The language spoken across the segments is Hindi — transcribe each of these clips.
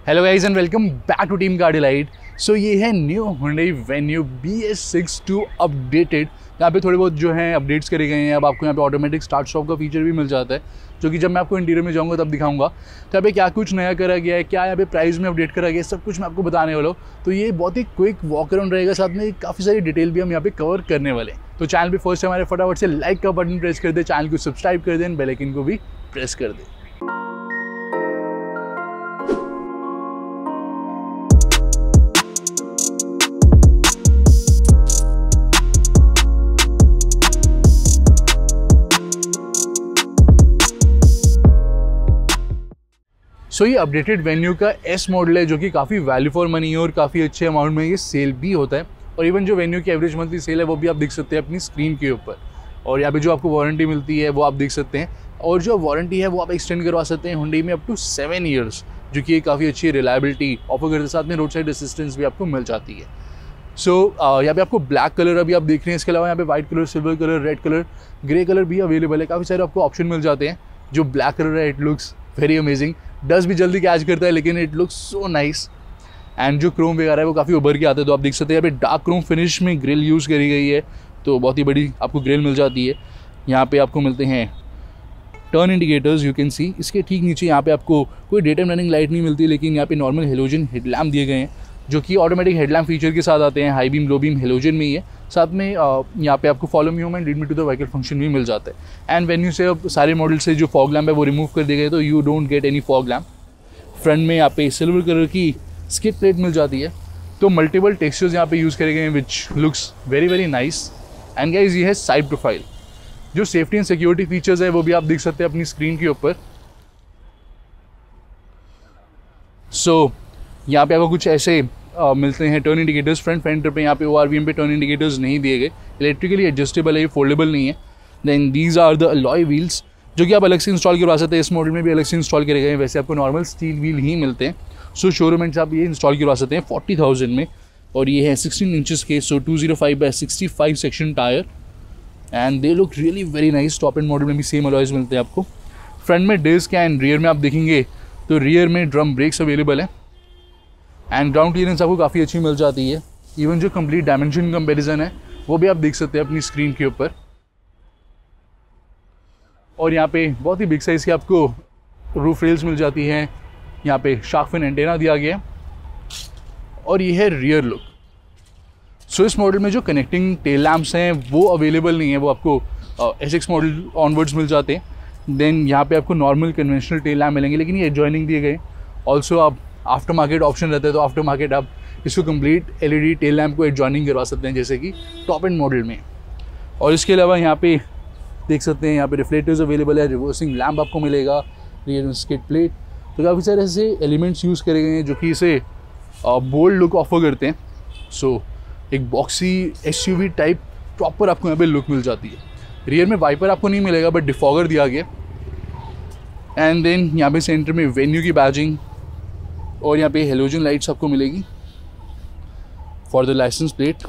Hello guys and welcome back to team car delight. So ये है new Hyundai Venue BS6 updated. यहाँ पे थोड़े बहुत जो हैं अपडेट्स करे गए हैं। अब आपको यहाँ पे ऑटोमेटिक स्टार्ट स्टॉप का फीचर भी मिल जाता है, जो कि जब मैं आपको इंटीरियर में जाऊँगा तब दिखाऊंगा। तो यहाँ पे क्या कुछ नया करा गया है, क्या यहाँ पे प्राइस में अपडेट करा गया है, सब कुछ मैं आपको बताने वाला हूँ। तो ये बहुत ही क्विक वॉक अराउंड रहेगा, साथ में काफ़ी सारी डिटेल भी हम यहाँ पे कवर करने वाले हैं। तो चैनल पे फर्स्ट टाइम हमारे फटाफट से लाइक का बटन प्रेस कर दे, चैनल को सब्सक्राइब कर दें, बेल आइकन को भी प्रेस कर दे। सो ये अपडेटेड वेन्यू का एस मॉडल है, जो कि काफ़ी वैल्यू फॉर मनी है और काफ़ी अच्छे अमाउंट में ये सेल भी होता है। और इवन जो वेन्यू की एवरेज मंथली सेल है वो भी आप देख सकते हैं अपनी स्क्रीन के ऊपर। और यहाँ पे जो आपको वारंटी मिलती है वो आप देख सकते हैं, और जो वारंटी है वो आप एक्सटेंड करवा सकते हैं Hyundai में अप टू 7 ईयर्स, जो कि काफ़ी अच्छी रिलायबिलिटी ऑफर करते हैं। साथ में रोड साइड असिस्टेंस भी आपको मिल जाती है। सो यहाँ पे आपको ब्लैक कलर अभी आप देख रहे हैं, इसके अलावा यहाँ पे white colour, silver colour, red colour, grey colour भी अवेलेबल है। काफ़ी सारे आपको ऑप्शन मिल जाते हैं। जो ब्लैक कलर है it looks very amazing, dust भी जल्दी कैच करता है, लेकिन it looks so nice. And जो क्रोम वगैरह है वो काफ़ी उभर के आते हैं। तो आप देख सकते हैं यहाँ पे डार्क क्रोम फिनिश में ग्रिल यूज़ करी गई है, तो बहुत ही बड़ी आपको ग्रिल मिल जाती है। यहाँ पे आपको मिलते हैं turn indicators, you can see. इसके ठीक नीचे यहाँ पे आपको कोई डे टाइम रनिंग लाइट नहीं मिलती, लेकिन यहाँ पे नॉर्मल हेलोजन हेडलैम्प दिए गए हैं, जो कि ऑटोमेटिक हेडलैम्प फीचर के साथ आते हैं। High beam, low beam halogen में ही है। साथ में यहाँ पे आपको follow me home and lead me to the vehicle function भी मिल जाता है। एंड वेन्यू से अब सारे मॉडल से जो फॉग लैम्प है वो रिमूव कर दिए गए, तो you don't get any fog lamp. Front में यहाँ पे सिल्वर कलर की स्किप प्लेट मिल जाती है। तो मल्टीपल टेक्सचर्स यहाँ पे यूज़ करे गए हैं, which looks very very nice. And guys ये है साइड प्रोफाइल। जो सेफ्टी एंड सिक्योरिटी फीचर्स है वो भी आप देख सकते हैं अपनी स्क्रीन के ऊपर। सो यहाँ पे आपको कुछ ऐसे मिलते हैं टर्न इंडिकेटर्स। फ्रंट फेंडर पे यहाँ पे ORVM पे टर्न इंडिकेटर्स नहीं दिए गए, इलेक्ट्रिकली एडजस्टेबल है, ये फोल्डेबल नहीं है। Then these are the alloy wheels, जो कि आप अलग से इंस्टॉल करवा सकते हैं। इस मॉडल में भी अलग से इंस्टॉल करे गए हैं, वैसे आपको नॉर्मल स्टील व्हील ही मिलते हैं। सो शोरूम से आप ये इंस्टॉल करवा सकते हैं 40,000 में। और ये है 16 इंचज़ के, so 205/65 section tyre, and they look really very nice. Top end model में भी सेम अलॉयज मिलते हैं आपको। फ्रंट में डिस्क एंड रियर में आप देखेंगे तो रियर में ड्रम ब्रेक्स अवेलेबल है। एंड ग्राउंड क्लियरेंस आपको काफ़ी अच्छी मिल जाती है। इवन जो कंप्लीट डायमेंशन कंपैरिजन है वो भी आप देख सकते हैं अपनी स्क्रीन के ऊपर। और यहाँ पे बहुत ही बिग साइज़ की आपको रूफ रेल्स मिल जाती हैं। यहाँ पे शार्क फिन एंटेना दिया गया है। और ये है रियर लुक। सो इस मॉडल में जो कनेक्टिंग टेल लैम्प्स हैं वो अवेलेबल नहीं है, वो आपको SX मॉडल ऑनवर्ड्स मिल जाते हैं। देन यहाँ पे आपको नॉर्मल कन्वेंशनल टेल लैम्प मिलेंगे, लेकिन ये एडजॉइनिंग दिए गए। ऑल्सो आप आफ्टर मार्केट ऑप्शन रहता है, तो आफ्टर मार्केट आप इसको कंप्लीट LED टेल लैम्प को एडजॉइनिंग करवा सकते हैं, जैसे कि टॉप एंड मॉडल में। और इसके अलावा यहाँ पे देख सकते हैं यहाँ पे रिफ्लेक्टर्स अवेलेबल है, रिवर्सिंग लैम्प आपको मिलेगा, रियर में स्किड प्लेट। तो काफ़ी सारे ऐसे एलिमेंट्स यूज़ करे गए हैं जो कि इसे बोल्ड लुक ऑफर करते हैं। सो एक बॉक्सी SUV टाइप प्रॉपर आपको यहाँ पे लुक मिल जाती है। रियर में वाइपर आपको नहीं मिलेगा, बट डिफॉगर दिया गया। एंड देन यहाँ पे सेंटर में वेन्यू की बैजिंग, और यहाँ पे हेलोजन लाइट्स आपको मिलेगी फॉर द लाइसेंस प्लेट।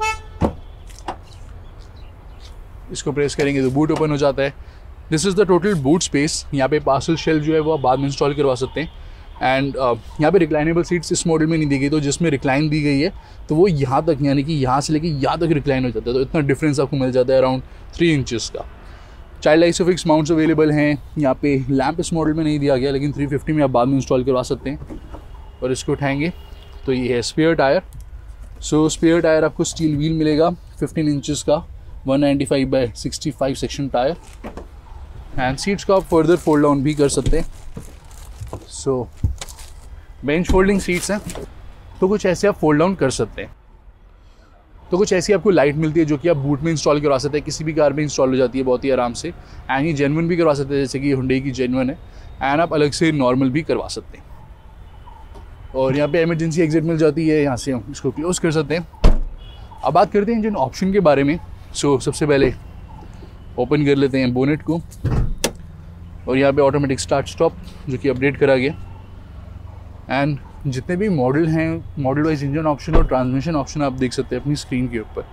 इसको प्रेस करेंगे तो बूट ओपन हो जाता है। This is the total boot space. यहाँ पे पार्सल शेल जो है वो आप बाद में इंस्टॉल करवा सकते हैं। एंड यहाँ पे रिक्लाइनेबल सीट्स इस मॉडल में नहीं दी गई, तो जिसमें रिक्लाइन दी गई है तो वो यहाँ तक, यानी कि यहाँ से लेके यहाँ तक रिक्लाइन हो जाता है। तो इतना डिफरेंस आपको मिल जाता है अराउंड 3 इंचज़ का। चाइल्ड आइसोफिक्स माउंट्स अवेलेबल हैं। यहाँ पे लैंप इस मॉडल में नहीं दिया गया, लेकिन 350 में आप बाद में इंस्टॉल करवा सकते हैं। और इसको उठाएंगे तो ये है spare tyre. So spare tyre आपको स्टील व्हील मिलेगा 15 इंचज़ का, 195/65 सेक्शन टायर। एंड सीट्स को आप फर्दर फोल्ड डाउन भी कर सकते हैं। सो बेंच फोल्डिंग सीट्स हैं, तो कुछ ऐसे आप फोल्ड डाउन कर सकते हैं। तो कुछ ऐसी आपको लाइट मिलती है जो कि आप बूट में इंस्टॉल करवा सकते हैं, किसी भी कार में इंस्टॉल हो जाती है बहुत ही आराम से। एंड ये जेन्युइन भी करवा सकते हैं, जैसे कि Hyundai की जेन्युइन है। एंड आप अलग से नॉर्मल भी करवा सकते हैं। और यहाँ पे इमरजेंसी एग्जिट मिल जाती है, यहाँ से हम इसको क्लोज कर सकते हैं। अब बात करते हैं इंजन ऑप्शन के बारे में। सो सबसे पहले ओपन कर लेते हैं बोनेट को, और यहाँ पे ऑटोमेटिक स्टार्ट स्टॉप जो कि अपडेट करा गया। एंड जितने भी मॉडल हैं, मॉडल वाइज इंजन ऑप्शन और ट्रांसमिशन ऑप्शन आप देख सकते हैं अपनी स्क्रीन के ऊपर।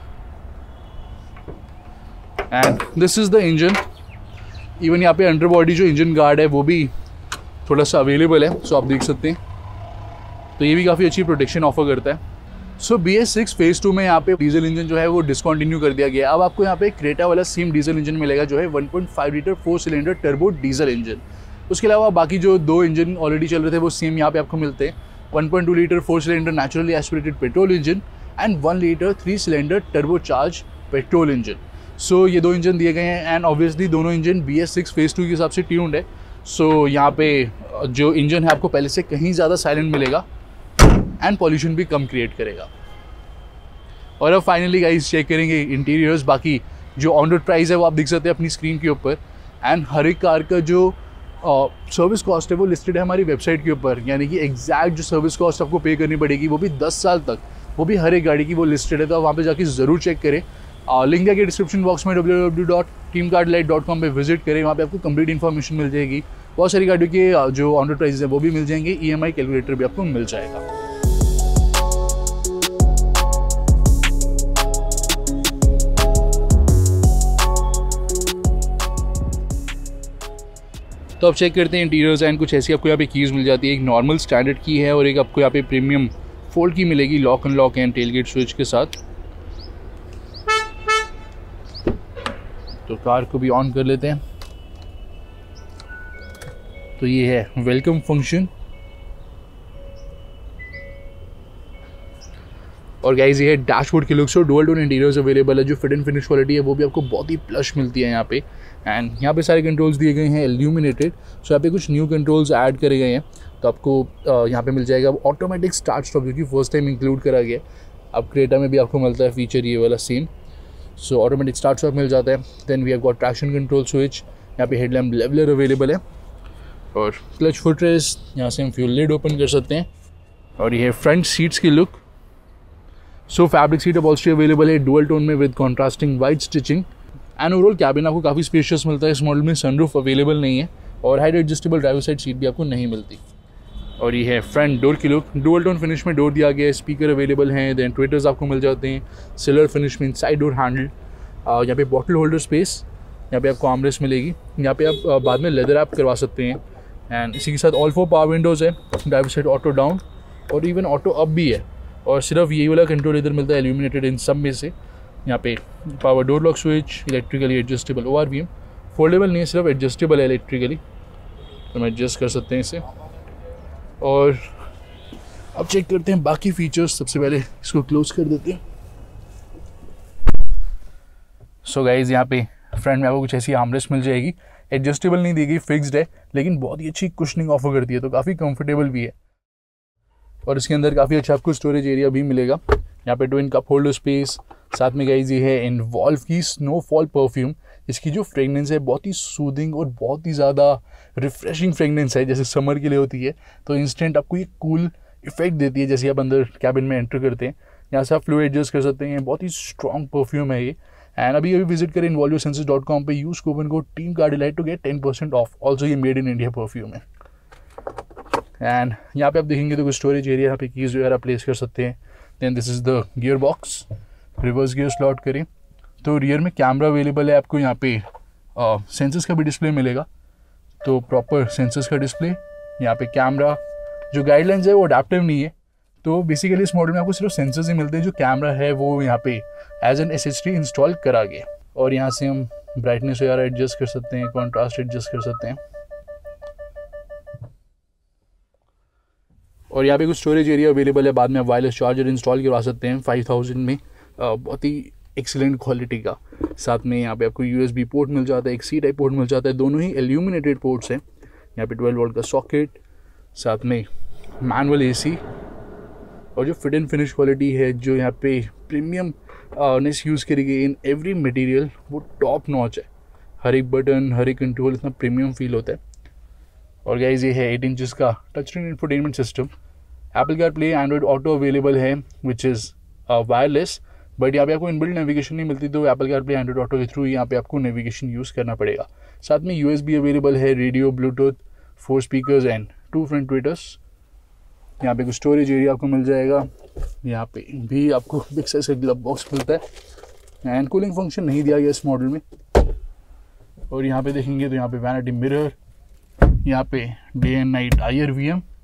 And this is the engine. Even यहाँ पे अंडर बॉडी जो इंजन गार्ड है वो भी थोड़ा सा अवेलेबल है, सो आप देख सकते हैं। तो ये भी काफ़ी अच्छी प्रोटेक्शन ऑफर करता है। सो BS6 फेज़ 2 में यहाँ पे डीजल इंजन जो है वो डिसकंटिन्यू कर दिया गया। अब आपको यहाँ पे क्रेटा वाला सेम डीजल इंजन मिलेगा जो है 1.5 litre 4 cylinder turbo diesel engine. उसके अलावा बाकी जो 2 इंजन ऑलरेडी चल रहे थे वो सेम यहाँ पे आपको मिलते हैं, 1.2 litre 4 cylinder naturally aspirated petrol engine and 1 litre 3 cylinder turbo charge petrol engine. So ये 2 इंजन दिए गए हैं एंड ऑब्वियसली दोनों इंजन BS6 फेज़ 2 के हिसाब से ट्यून्ड है। सो यहाँ पे जो इंजन है आपको पहले से कहीं ज़्यादा साइलेंट मिलेगा एंड पॉल्यूशन भी कम क्रिएट करेगा। और अब फाइनली गाइस चेक करेंगे इंटीरियर्स। बाकी जो ऑन रोड प्राइस है वो आप देख सकते हैं अपनी स्क्रीन के ऊपर एंड हर एक कार का जो सर्विस कॉस्ट है वो लिस्टेड है हमारी वेबसाइट के ऊपर, यानी कि एग्जैक्ट जो सर्विस कॉस्ट आपको पे करनी पड़ेगी वो भी 10 साल तक, वो भी हर एक गाड़ी की वो लिस्टेड है। तो आप वहाँ पे जाके ज़रूर चेक करें। लिंक है कि डिस्क्रिप्शन बॉक्स में www.teamcardlite.com पे विजिट करें, वहाँ पे आपको कंप्लीट इन्फॉर्मेशन मिल जाएगी। बहुत सारी गाड़ियों के जो ऑन रोड प्राइस है वो भी मिल जाएंगे, EMI कैलकुलेटर भी आपको मिल जाएगा। तो अब चेक करते हैं इंटीरियर्स एंड कुछ ऐसी आपको यहाँ पे कीज़ मिल जाती है। एक नॉर्मल स्टैंडर्ड की है और एक आपको यहाँ पे प्रीमियम फोल्ड की मिलेगी, lock unlock and tailgate switch के साथ। तो कार को भी ऑन कर लेते हैं। तो ये है वेलकम फंक्शन और गाइस ये है डैशबोर्ड के लुक्स और डुअल टोन इंटीरियर्स अवेलेबल है। जो फिट एंड फिनिश क्वालिटी है वो भी आपको बहुत ही प्लश मिलती है यहाँ पे। एंड यहाँ पे सारे कंट्रोल्स दिए गए हैं इल्यूमिनेटेड। सो यहाँ पे कुछ न्यू कंट्रोल्स ऐड करे गए हैं। तो आपको यहाँ पे मिल जाएगा ऑटोमेटिक स्टार्ट स्टॉप, जो कि फर्स्ट टाइम इंक्लूड करा गया। अब क्रेटा में भी आपको मिलता है फीचर ये वाला same. So automatic start stop मिल जाता है। Then we have got traction control switch, यहाँ पे हेडलैम्प लेवलर अवेलेबल है और क्लच फुट रेस्ट, यहाँ से हम फ्यूल लिड ओपन कर सकते हैं। और ये है फ्रंट सीट्स की look. So fabric seat upholstery available है डुअल टोन में with contrasting white stitching and overall cabin आपको काफ़ी स्पेशियस मिलता है। इस मॉडल में सनरूफ अवेलेबल नहीं है और height adjustable driver side seat भी आपको नहीं मिलती। और ये है फ्रंट डोर की लुक। डुअल टोन फिनिश में डोर दिया गया है, स्पीकर अवेलेबल हैं, देन ट्विटर्स आपको मिल जाते हैं, सिल्वर फिनिश में साइड डोर हैंडल। यहाँ पे बॉटल होल्डर स्पेस, यहाँ पे आपको आर्मरेस्ट मिलेगी। यहाँ पे आप बाद में लेदर ऐप करवा सकते हैं एंड इसी के साथ ऑल 4 पावर विंडोज़ है, ड्राइवर साइड ऑटो डाउन और इवन ऑटो अप भी है। और सिर्फ यही वाला कंट्रोल इधर मिलता है इल्यूमिनेटेड इन सब में से। यहाँ पे power door lock switch, electrically adjustable ORVM, foldable नहीं है, सिर्फ एडजस्टेबल है इलेक्ट्रिकली, तो हम एडजस्ट कर सकते हैं इसे। और अब चेक करते हैं बाकी फीचर्स। सबसे पहले इसको क्लोज कर देते हैं। सो गाइज यहाँ पे फ्रंट में आपको कुछ ऐसी आर्मरेस्ट मिल जाएगी, एडजस्टेबल नहीं दी गई, फिक्स्ड है, लेकिन बहुत ही अच्छी कुशनिंग ऑफर करती है, तो काफ़ी कंफर्टेबल भी है। और इसके अंदर काफ़ी अच्छा आपको स्टोरेज एरिया भी मिलेगा। यहाँ पे ट्विन कप होल्डर स्पेस, साथ में गाइज ये है इन्वॉल्व की स्नोफॉल परफ्यूम। इसकी जो फ्रेगनेंस है बहुत ही सूदिंग और बहुत ही ज़्यादा रिफ्रेशिंग फ्रेगनेंस है, जैसे समर के लिए होती है। तो इंस्टेंट आपको ये कूल इफेक्ट देती है जैसे आप अंदर कैबिन में एंटर करते हैं। यहाँ से आप फ्लो एडजस्ट कर सकते हैं, बहुत ही स्ट्रॉन्ग परफ्यूम है ये। एंड अभी विजिट करें involvosenses.com पे, use coupon code TEAMCARDLITE to get 10% off. Also ये मेड इन इंडिया परफ्यूम है। एंड यहाँ पे आप देखेंगे तो कुछ स्टोरेज एरिया, यहाँ पे कीज वगैरह प्लेस कर सकते हैं। Then this is the gear box, reverse gear slot करें तो रियर में कैमरा अवेलेबल है आपको। यहाँ पे सेंसर्स का भी डिस्प्ले मिलेगा, तो प्रॉपर सेंसर्स का डिस्प्ले। यहाँ पे कैमरा, जो गाइडलाइंस है वो अडेप्टिव नहीं है, तो बेसिकली इस मॉडल में आपको सिर्फ सेंसर्स ही मिलते हैं। जो कैमरा है वो यहाँ पे एज एन SSD इंस्टॉल करा गया। और यहाँ से हम ब्राइटनेस वगैरह एडजस्ट कर सकते हैं, कॉन्ट्रास्ट एडजस्ट कर सकते हैं। और यहाँ पे कुछ स्टोरेज एरिया अवेलेबल है, बाद में आप वायरलेस चार्जर इंस्टॉल करवा सकते हैं 5000 में, बहुत ही एक्सीलेंट क्वालिटी का। साथ में यहाँ पे आपको USB पोर्ट मिल जाता है, एक C टाइप पोर्ट मिल जाता है, दोनों ही इल्यूमिनेटेड पोर्ट्स हैं। यहाँ पे 12 वोल्ट का सॉकेट, साथ में मैनुअल AC। और जो फिट एंड फिनिश क्वालिटी है, जो यहाँ पे प्रीमियम नेस यूज़ करी गई इन एवरी मटेरियल, वो टॉप नॉच है। हर एक बटन, हर एक कंट्रोल इतना प्रीमियम फील होता है। और गाइस ये है 8 इंचेस का touch screen infotainment system. Apple CarPlay, Android Auto available है विच इज़ वायरलेस, बट यहाँ पे आपको इनबिल्ट नेविगेशन नहीं मिलती, तो एप्पल कारप्ले एंड्रॉयड ऑटो के थ्रू यहाँ पे आपको नेविगेशन यूज़ करना पड़ेगा। साथ में USB अवेलेबल है, radio, Bluetooth, 4 speakers and 2 front tweeters. यहाँ पे कुछ स्टोरेज एरिया आपको मिल जाएगा। यहाँ पे भी आपको बिग साइज का ग्लव बॉक्स मिलता है एंड कूलिंग फंक्शन नहीं दिया गया इस मॉडल में। और यहाँ पे देखेंगे तो यहाँ पे वैनिटी मिरर, यहाँ पे day and night IRVM,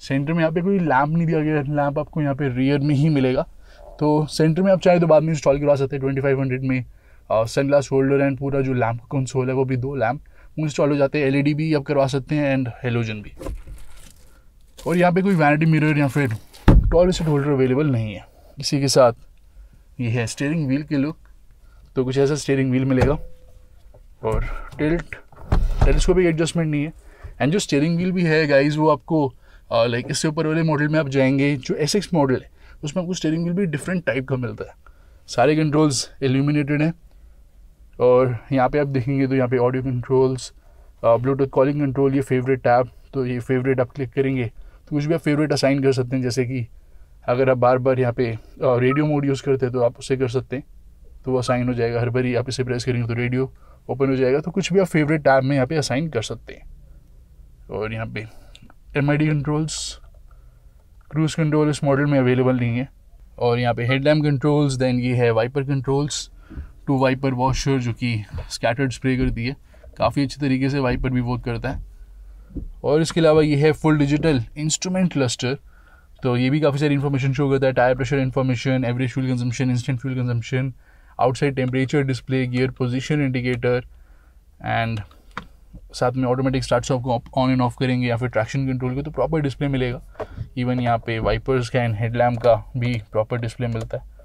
centre में यहाँ पे कोई लैम्प नहीं दिया गया, लैम्प आपको यहाँ पे रियर में ही मिलेगा। तो सेंटर में आप चाहे तो बाद में इंस्टॉल करवा सकते हैं 2500 में। सनग्लास होल्डर एंड पूरा जो लैम्प कंसोल है वो भी 2 लैम्प वो इंस्टॉल हो जाते हैं। LED भी आप करवा सकते हैं एंड हेलोजन भी। और यहाँ पे कोई वैनिटी मिरर या फिर टॉयलेट सीट होल्डर अवेलेबल नहीं है। इसी के साथ ये है स्टीयरिंग व्हील की लुक, तो कुछ ऐसा स्टीयरिंग व्हील मिलेगा और टेलीस्कोपिक एडजस्टमेंट नहीं है। एंड जो स्टीयरिंग व्हील भी है गाइज वो आपको लाइक इससे ऊपर वाले मॉडल में आप जाएंगे जो SX मॉडल है उसमें आपको स्टीयरिंग व्हील भी डिफरेंट टाइप का मिलता है। सारे कंट्रोल्स इल्यूमिनेटेड हैं और यहाँ पे आप देखेंगे तो यहाँ पे audio controls, Bluetooth calling control, ये फेवरेट टैब, तो ये फेवरेट आप क्लिक करेंगे तो कुछ भी आप फेवरेट असाइन कर सकते हैं। जैसे कि अगर आप बार बार यहाँ पे रेडियो मोड यूज़ करते हैं तो आप उससे कर सकते हैं, तो वो असाइन हो जाएगा। हर बार आप इसे प्रेस करेंगे तो रेडियो ओपन हो जाएगा। तो कुछ भी आप फेवरेट टैब में यहाँ पे असाइन कर सकते हैं। और यहाँ पे MID कंट्रोल्स, क्रूज कंट्रोल इस मॉडल में अवेलेबल नहीं है। और यहाँ पे हेडलैम्प कंट्रोल्स, देन ये है वाइपर कंट्रोल्स, 2 वाइपर वॉशर जो कि स्कैटर्ड स्प्रे करती है, काफ़ी अच्छे तरीके से वाइपर भी वर्क करता है। और इसके अलावा ये है फुल डिजिटल इंस्ट्रूमेंट क्लस्टर, तो ये भी काफ़ी सारी इन्फॉर्मेशन शो करता है। Tyre pressure information, average fuel consumption, instant fuel consumption, outside temperature display, gear position indicator and साथ में ऑटोमेटिक स्टार्ट स्टॉप को ऑन एंड ऑफ करेंगे या फिर ट्रैक्शन कंट्रोल को तो प्रॉपर डिस्प्ले मिलेगा। इवन यहाँ पे वाइपर्स का एंड हेडलैम्प का भी प्रॉपर डिस्प्ले मिलता है।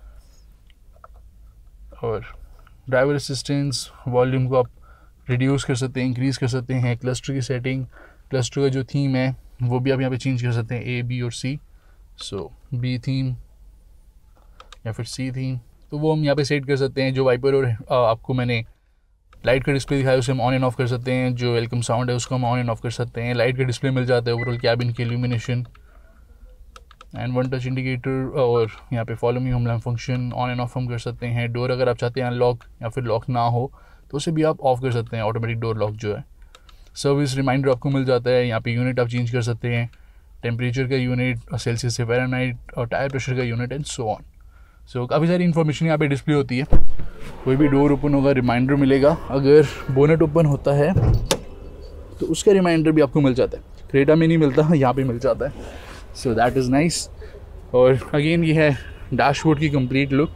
और ड्राइवर असिस्टेंस, वॉल्यूम को आप रिड्यूस कर सकते हैं, इंक्रीज कर सकते हैं। क्लस्टर की सेटिंग, क्लस्टर का जो थीम है वो भी आप यहाँ पे चेंज कर सकते हैं, A, B और C। सो B थीम या फिर C थीम, तो वो हम यहाँ पे सेट कर सकते हैं। जो वाइपर और आपको मैंने लाइट का डिस्प्ले दिखाया उसे हम ऑन एंड ऑफ कर सकते हैं। जो वेलकम साउंड है उसको हम ऑन एंड ऑफ कर सकते हैं। लाइट का डिस्प्ले मिल जाता है, ओवरऑल कैबिन की इल्यूमिनेशन एंड 1 टच इंडिकेटर। और यहाँ पे follow me home lamp function on and off हम कर सकते हैं। डोर अगर आप चाहते हैं अनलॉक या फिर लॉक ना हो तो उसे भी आप ऑफ कर सकते हैं, ऑटोमेटिक डोर लॉक जो है। सर्विस रिमाइंडर आपको मिल जाता है। यहाँ पे यूनिट आप चेंज कर सकते हैं, टेम्परेचर का यूनिट, सेल्सियस से फ़ारेनहाइट, और टायर प्रेशर का unit and so on. So काफ़ी सारी इन्फॉर्मेशन यहाँ पे डिस्प्ले होती है। कोई भी डोर ओपन होगा रिमाइंडर मिलेगा, अगर बोनेट ओपन होता है तो उसका रिमाइंडर भी आपको मिल जाता है। क्रेटा में नहीं मिलता, यहाँ पे मिल जाता है। So that is nice. और अगेन ये है डैशबोर्ड की कंप्लीट लुक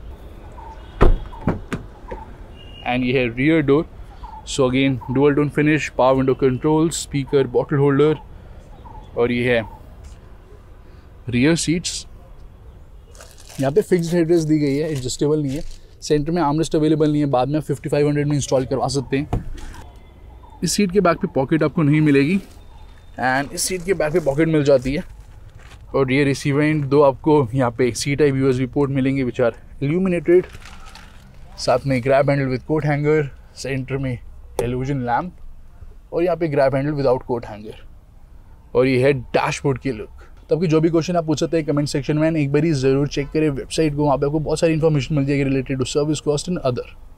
एंड ये है rear door. So again dual tone finish, power window control, speaker, bottle holder. और ये है रियर सीट्स, यहाँ पे फिक्स्ड हेडरेस्ट दी गई है, एडजस्टेबल नहीं है। सेंटर में आर्मरेस्ट अवेलेबल नहीं है, बाद में 5500 में इंस्टॉल करवा सकते हैं। इस सीट के बैक पे पॉकेट आपको नहीं मिलेगी एंड इस सीट के बैक पे पॉकेट मिल जाती है। और रियर रिसीवर एंड 2 आपको यहाँ पे C टाइप USB पोर्ट मिलेंगे विच आर इल्यूमिनेटेड। साथ में grab handle with coat hanger, centre में हेलोजन लैम्प और यहाँ पे grab handle without coat hanger. और ये है डैशबोर्ड की लुक। तो आपकी जो भी क्वेश्चन आप पूछ सकते हैं कमेंट सेक्शन में, एक बार ज़रूर चेक करें वेबसाइट को, वहाँ पे आपको बहुत सारी इन्फॉर्मेशन मिल जाएगी related to service cost and other.